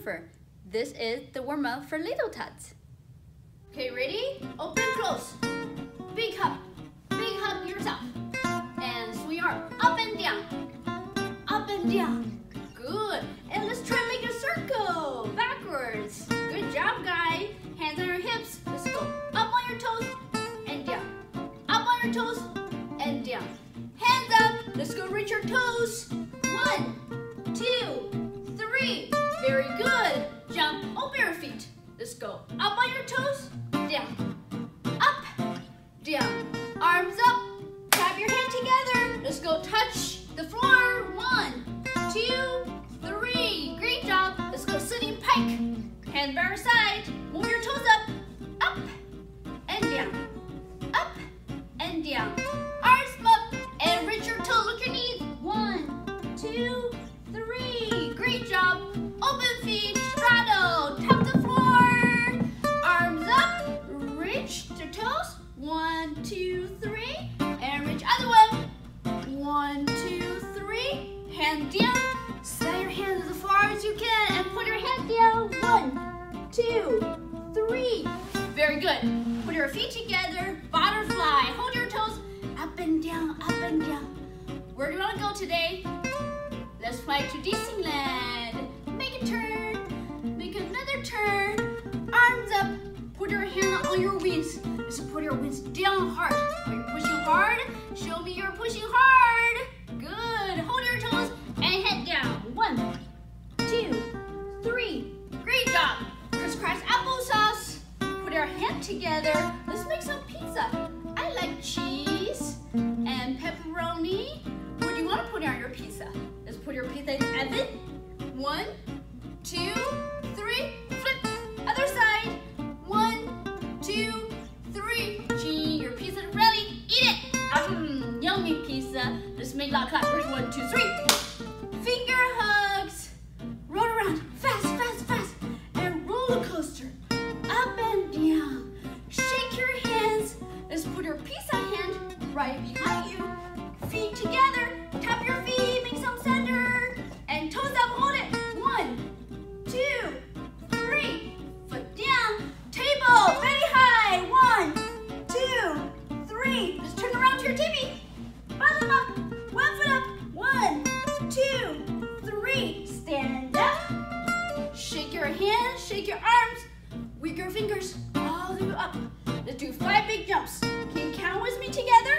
Jennifer. This is the warm-up for Little Tots. Okay, ready? Open, close. Big hug yourself. And swing your arm up and down. Up and down. Good. And let's try and make a circle. Backwards. Good job, guys. Hands on your hips. Let's go up on your toes and down. Up on your toes and down. Hands up. Let's go reach your toes. 1, 2, 3. Very good. Jump. Open your feet. Let's go up on your toes. Down. Up. Down. Arms up. Tap your hand together. Let's go touch the floor. 1, 2, 3. Great job. Let's go sitting pike. Hand by our side. Move your toes up. Up and down. Up and down. Arms up and reach your toe. Look your knees. 1, 2, 3. Great job. Open feet. Straddle. Tap the floor. Arms up. Reach your toes. 1, 2, 3. And reach other one. 1, 2, 3. Hand down. Slide your hands as far as you can and put your hand down. 1, 2, 3. Very good. Put your feet together. Butterfly. Hold your toes up and down, up and down. Where do you want to go today? Let's fly to Disneyland. Make a turn. Make another turn. Arms up. Put your hand on your wings. Just put your wings down hard. Are you pushing hard? Show me you're pushing hard. Good. Hold your toes and head down. 1, 2, 3. Great job. Crisscross applesauce. Put our hand together. Let's make some pizza. I like cheese and pepperoni. What do you want to put on your pizza? Let's put your pizza in the oven. 1, 2, 3. Flip. Other side. 1, 2, 3. Gee, your pizza is ready. Eat it. Yummy pizza. Let's make loud clappers. 1, 2, 3. Finger hugs. Roll around. Fast, fast, fast. And roller coaster. Up and down. Shake your hands. Let's put your pizza hand right behind you. Feet together. Tap your feet. Make some center. And toes up. Hold it. 1, 2, 3. Foot down. Table. Very high. 1, 2, 3. Let's turn around to your TV. Bottom up. 1 foot up. 1, 2, 3. Stand up. Shake your hands. Shake your arms. Wiggle your fingers all the way up. Let's do 5 big jumps. Can you count with me together?